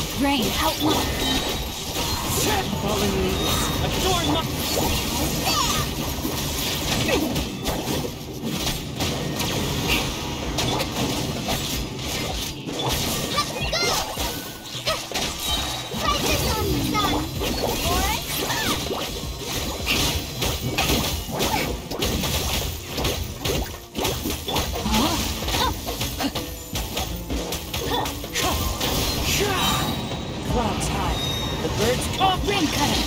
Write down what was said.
Rain outlaw. Fallen leaves, adorn my... Clouds high. The birds talk. Rain cutter.